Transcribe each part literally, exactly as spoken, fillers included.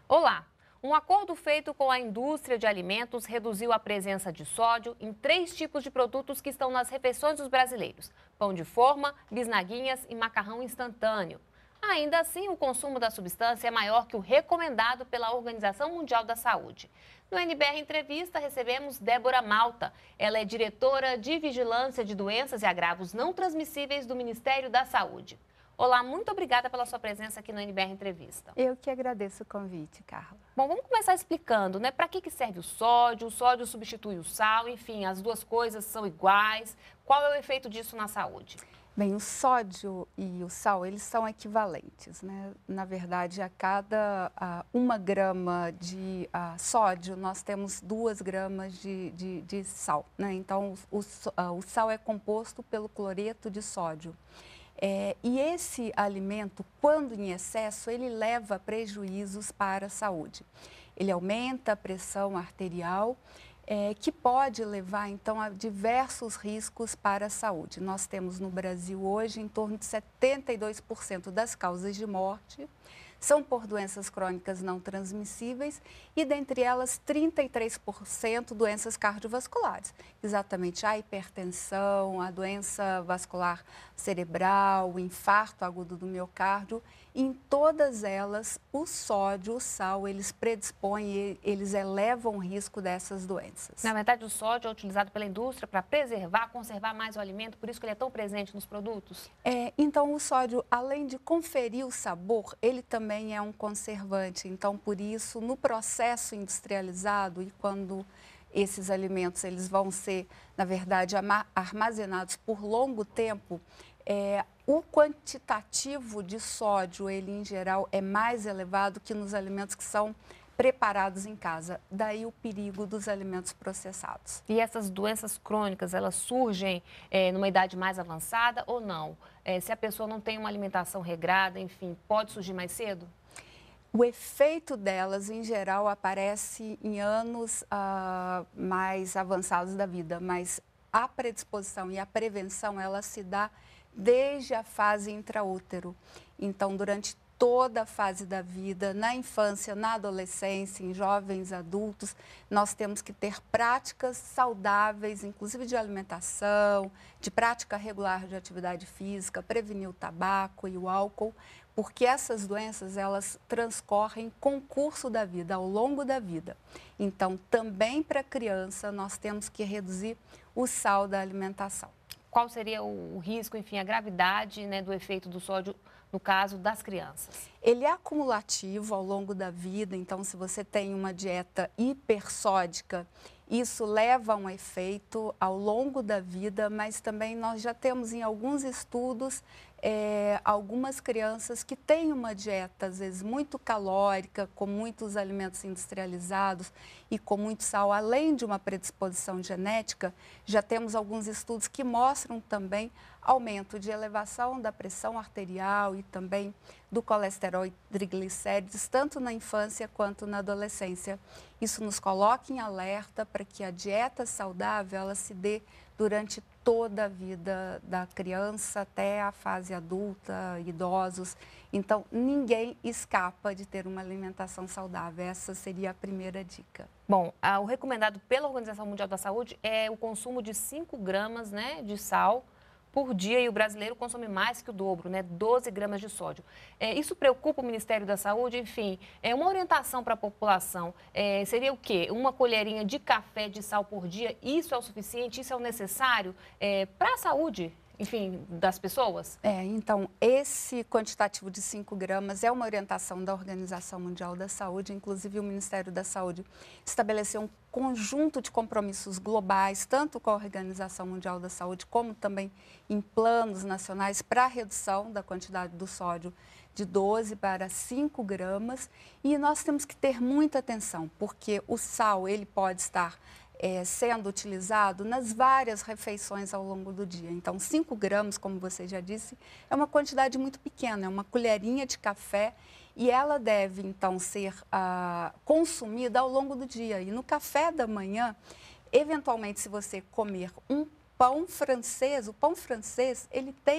Olá! Um acordo feito com a indústria de alimentos reduziu a presença de sódio em três tipos de produtos que estão nas refeições dos brasileiros: pão de forma, bisnaguinhas e macarrão instantâneo. Ainda assim, o consumo da substância é maior que o recomendado pela Organização Mundial da Saúde. No N B R Entrevista, recebemos Débora Malta. Ela é diretora de Vigilância de Doenças e Agravos Não Transmissíveis do Ministério da Saúde. Olá, muito obrigada pela sua presença aqui no N B R Entrevista. Eu que agradeço o convite, Carla. Bom, vamos começar explicando, né? Para que que serve o sódio? O sódio substitui o sal, enfim, as duas coisas são iguais. Qual é o efeito disso na saúde? Bem, o sódio e o sal, eles são equivalentes, né? Na verdade, a cada a, uma grama de a, sódio, nós temos duas gramas de, de, de sal, né? Então, o, o, a, o sal é composto pelo cloreto de sódio. É, e esse alimento, quando em excesso, ele leva prejuízos para a saúde. Ele aumenta a pressão arterial, é, que pode levar, então, a diversos riscos para a saúde. Nós temos no Brasil hoje em torno de setenta e dois por cento das causas de morte são por doenças crônicas não transmissíveis e, dentre elas, trinta e três por cento doenças cardiovasculares. Exatamente a hipertensão, a doença vascular cerebral, o infarto agudo do miocárdio. Em todas elas, o sódio, o sal, eles predispõem, eles elevam o risco dessas doenças. Na verdade, o sódio é utilizado pela indústria para preservar, conservar mais o alimento, por isso que ele é tão presente nos produtos? É, então, o sódio, além de conferir o sabor, ele também é um conservante. Então, por isso, no processo industrializado e quando esses alimentos eles vão ser, na verdade, armazenados por longo tempo, é, o quantitativo de sódio, ele em geral, é mais elevado que nos alimentos que são preparados em casa. Daí o perigo dos alimentos processados. E essas doenças crônicas, elas surgem é, numa idade mais avançada ou não? É, se a pessoa não tem uma alimentação regrada, enfim, pode surgir mais cedo? O efeito delas, em geral, aparece em anos ah, mais avançados da vida, mas a predisposição e a prevenção, ela se dá desde a fase intraútero. Então, durante toda a fase da vida, na infância, na adolescência, em jovens adultos, nós temos que ter práticas saudáveis, inclusive de alimentação, de prática regular de atividade física, prevenir o tabaco e o álcool, porque essas doenças, elas transcorrem com o curso da vida, ao longo da vida. Então, também para a criança, nós temos que reduzir o sal da alimentação. Qual seria o, o risco, enfim, a gravidade, né, do efeito do sódio no caso das crianças? Ele é acumulativo ao longo da vida, então se você tem uma dieta hipersódica, isso leva a um efeito ao longo da vida, mas também nós já temos em alguns estudos é, algumas crianças que têm uma dieta, às vezes, muito calórica, com muitos alimentos industrializados e com muito sal, além de uma predisposição genética, já temos alguns estudos que mostram também aumento de elevação da pressão arterial e também do colesterol e triglicérides, tanto na infância quanto na adolescência. Isso nos coloca em alerta para que a dieta saudável ela se dê durante toda a vida da criança até a fase adulta, idosos. Então, ninguém escapa de ter uma alimentação saudável. Essa seria a primeira dica. Bom, o recomendado pela Organização Mundial da Saúde é o consumo de cinco gramas, né, de sal por dia, e o brasileiro consome mais que o dobro, né? doze gramas de sódio. É, isso preocupa o Ministério da Saúde? Enfim, é uma orientação para a população. É, seria o quê? Uma colherinha de café de sal por dia? Isso é o suficiente? Isso é o necessário é, para a saúde, enfim, das pessoas? É, então, esse quantitativo de cinco gramas é uma orientação da Organização Mundial da Saúde, inclusive o Ministério da Saúde estabeleceu um conjunto de compromissos globais, tanto com a Organização Mundial da Saúde, como também em planos nacionais para a redução da quantidade do sódio de doze para cinco gramas. E nós temos que ter muita atenção, porque o sal, ele pode estar É, sendo utilizado nas várias refeições ao longo do dia. Então, cinco gramas, como você já disse, é uma quantidade muito pequena, é uma colherinha de café e ela deve, então, ser ah, consumida ao longo do dia. E no café da manhã, eventualmente, se você comer um pão francês, o pão francês, ele tem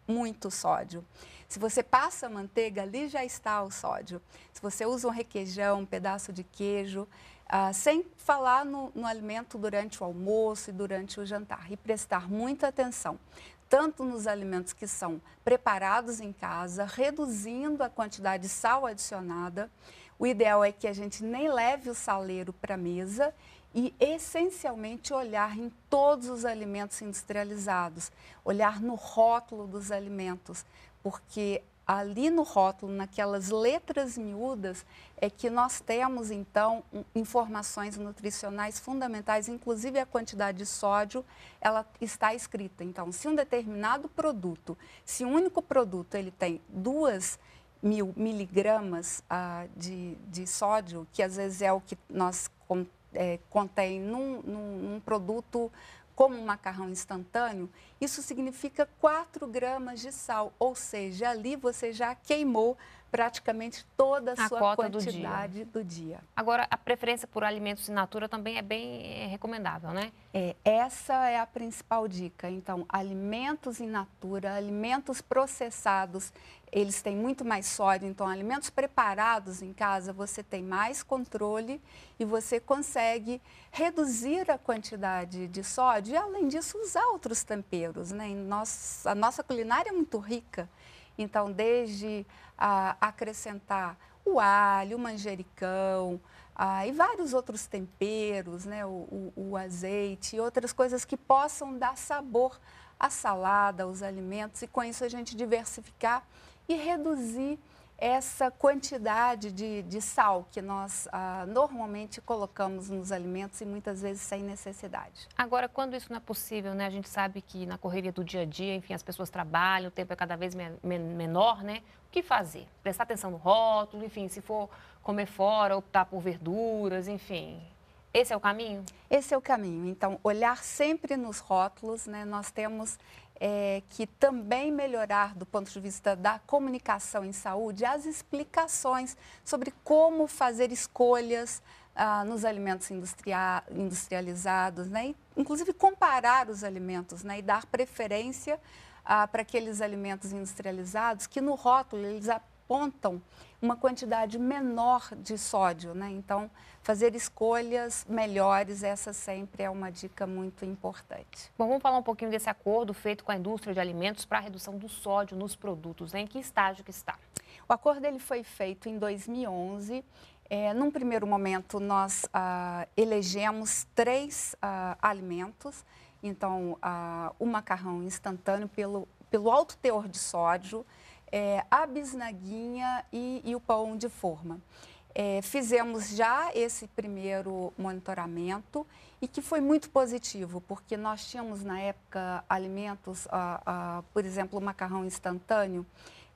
muito sódio. Se você passa manteiga, ali já está o sódio. Se você usa um requeijão, um pedaço de queijo, ah, sem falar no, no alimento durante o almoço e durante o jantar. E prestar muita atenção, tanto nos alimentos que são preparados em casa, reduzindo a quantidade de sal adicionada. O ideal é que a gente nem leve o saleiro para a mesa e, essencialmente, olhar em todos os alimentos industrializados, olhar no rótulo dos alimentos, porque ali no rótulo, naquelas letras miúdas, é que nós temos, então, informações nutricionais fundamentais, inclusive a quantidade de sódio, ela está escrita. Então, se um determinado produto, se um único produto, ele tem duas mil miligramas ah, de, de sódio, que às vezes é o que nós com, é, contém num, num, num produto como um macarrão instantâneo, isso significa quatro gramas de sal, ou seja, ali você já queimou praticamente toda a, a sua quantidade do dia. do dia. Agora, a preferência por alimentos in natura também é bem recomendável, né? É, essa é a principal dica. Então, alimentos in natura, alimentos processados, eles têm muito mais sódio. Então, alimentos preparados em casa, você tem mais controle e você consegue reduzir a quantidade de sódio e, além disso, usar outros temperos, né? Nós, a nossa culinária é muito rica. Então, desde ah, acrescentar o alho, o manjericão ah, e vários outros temperos, né? o, o, o azeite e outras coisas que possam dar sabor à salada, aos alimentos, e com isso a gente diversificar e reduzir essa quantidade de, de sal que nós ah, normalmente colocamos nos alimentos e muitas vezes sem necessidade. Agora, quando isso não é possível, né? A gente sabe que na correria do dia a dia, enfim, as pessoas trabalham, o tempo é cada vez men menor, né? O que fazer? Prestar atenção no rótulo, enfim, se for comer fora, optar por verduras, enfim. Esse é o caminho? Esse é o caminho. Então, olhar sempre nos rótulos, né? Nós temos É, que também melhorar, do ponto de vista da comunicação em saúde, as explicações sobre como fazer escolhas ah, nos alimentos industria industrializados, né? E, inclusive comparar os alimentos, né? E dar preferência ah, para aqueles alimentos industrializados que no rótulo eles apontam uma quantidade menor de sódio, né? Então, fazer escolhas melhores, essa sempre é uma dica muito importante. Bom, vamos falar um pouquinho desse acordo feito com a indústria de alimentos para a redução do sódio nos produtos, né? Em que estágio que está? O acordo ele foi feito em dois mil e onze. É, num primeiro momento, nós ah, elegemos três ah, alimentos. Então, ah, o macarrão instantâneo pelo, pelo alto teor de sódio, é, a bisnaguinha e, e o pão de forma. É, fizemos já esse primeiro monitoramento e que foi muito positivo, porque nós tínhamos na época alimentos, ah, ah, por exemplo, o macarrão instantâneo,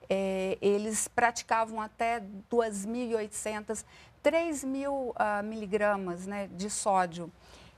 é, eles praticavam até duas mil e oitocentas, três mil ah, miligramas, né, de sódio.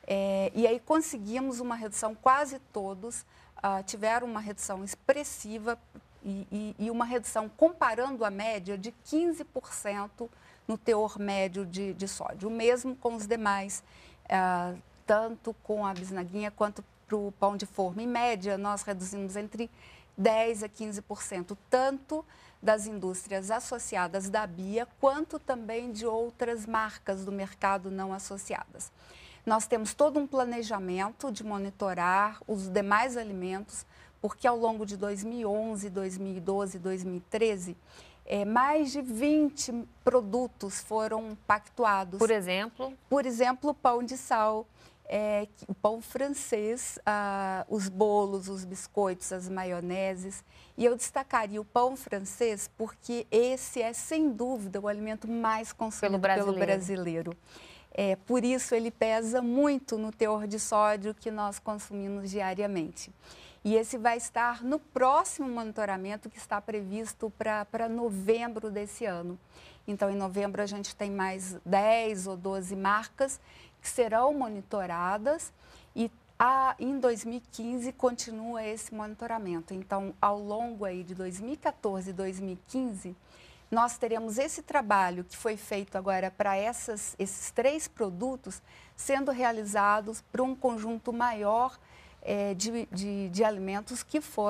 É, e aí conseguimos uma redução, quase todos ah, tiveram uma redução expressiva e, e, e uma redução, comparando a média, de quinze por cento no teor médio de, de sódio. O mesmo com os demais, ah, tanto com a bisnaguinha quanto para o pão de forma. Em média, nós reduzimos entre dez a quinze por cento, tanto das indústrias associadas da Bia, quanto também de outras marcas do mercado não associadas. Nós temos todo um planejamento de monitorar os demais alimentos, porque ao longo de dois mil e onze, dois mil e doze, dois mil e treze, é, mais de vinte produtos foram pactuados. Por exemplo? Por exemplo, o pão de sal, é, o pão francês, ah, os bolos, os biscoitos, as maioneses. E eu destacaria o pão francês porque esse é, sem dúvida, o alimento mais consumido pelo brasileiro. Pelo brasileiro. É, por isso, ele pesa muito no teor de sódio que nós consumimos diariamente. E esse vai estar no próximo monitoramento que está previsto para novembro desse ano. Então, em novembro, a gente tem mais dez ou doze marcas que serão monitoradas e a, em dois mil e quinze continua esse monitoramento. Então, ao longo aí de dois mil e quatorze e dois mil e quinze, nós teremos esse trabalho que foi feito agora para essas, esses três produtos sendo realizados para um conjunto maior É, de, de, de alimentos que foram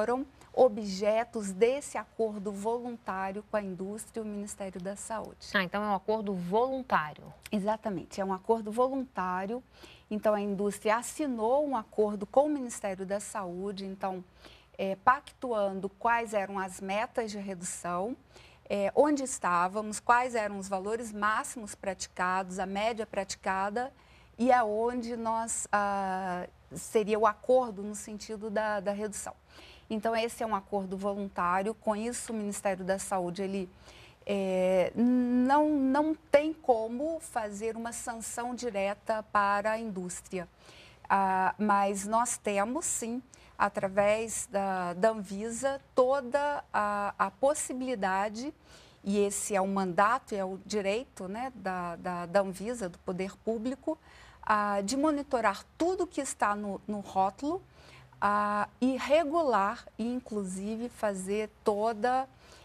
objetos desse acordo voluntário com a indústria e o Ministério da Saúde. Ah, então é um acordo voluntário. Exatamente, é um acordo voluntário. Então, a indústria assinou um acordo com o Ministério da Saúde, então, é, pactuando quais eram as metas de redução, é, onde estávamos, quais eram os valores máximos praticados, a média praticada e aonde nós ah, seria o acordo no sentido da, da redução. Então, esse é um acordo voluntário. Com isso, o Ministério da Saúde, ele é, não, não tem como fazer uma sanção direta para a indústria. Ah, mas nós temos, sim, através da, da Anvisa, toda a, a possibilidade, e esse é o mandato, é o direito, né, da, da, da Anvisa, do poder público, ah, de monitorar tudo que está no, no rótulo, Ah, e regular, e inclusive fazer toda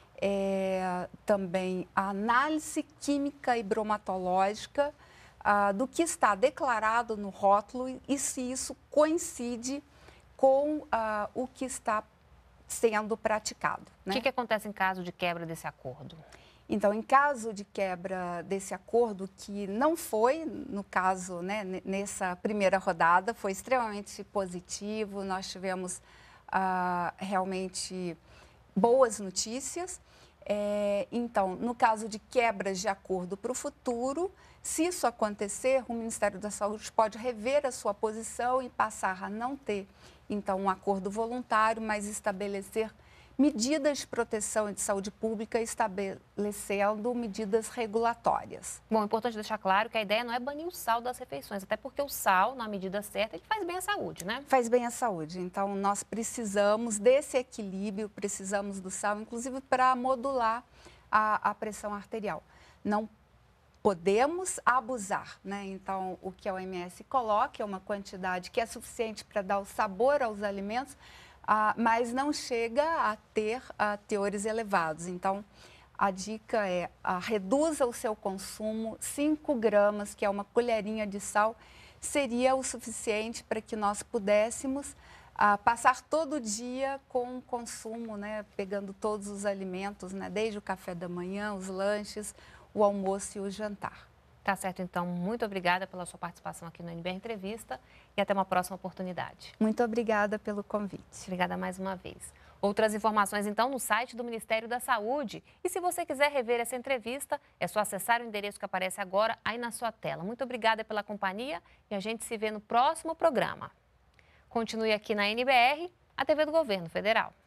é, também a análise química e bromatológica ah, do que está declarado no rótulo e se isso coincide com ah, o que está sendo praticado. O né? que, que acontece em caso de quebra desse acordo? Então, em caso de quebra desse acordo, que não foi, no caso, né, nessa primeira rodada, foi extremamente positivo, nós tivemos ah, realmente boas notícias. É, então, no caso de quebras de acordo para o futuro, se isso acontecer, o Ministério da Saúde pode rever a sua posição e passar a não ter, então, um acordo voluntário, mas estabelecer medidas de proteção e de saúde pública, estabelecendo medidas regulatórias. Bom, é importante deixar claro que a ideia não é banir o sal das refeições, até porque o sal, na medida certa, ele faz bem à saúde, né? Faz bem à saúde. Então, nós precisamos desse equilíbrio, precisamos do sal, inclusive para modular a, a pressão arterial. Não podemos abusar, né? Então, o que a O M S coloca é uma quantidade que é suficiente para dar o sabor aos alimentos, Ah, mas não chega a ter ah, teores elevados. Então, a dica é ah, reduza o seu consumo, cinco gramas, que é uma colherinha de sal, seria o suficiente para que nós pudéssemos ah, passar todo dia com o consumo, né, pegando todos os alimentos, né, desde o café da manhã, os lanches, o almoço e o jantar. Tá certo, então. Muito obrigada pela sua participação aqui no N B R Entrevista e até uma próxima oportunidade. Muito obrigada pelo convite. Obrigada mais uma vez. Outras informações, então, no site do Ministério da Saúde. E se você quiser rever essa entrevista, é só acessar o endereço que aparece agora aí na sua tela. Muito obrigada pela companhia e a gente se vê no próximo programa. Continue aqui na N B R, a T V do Governo Federal.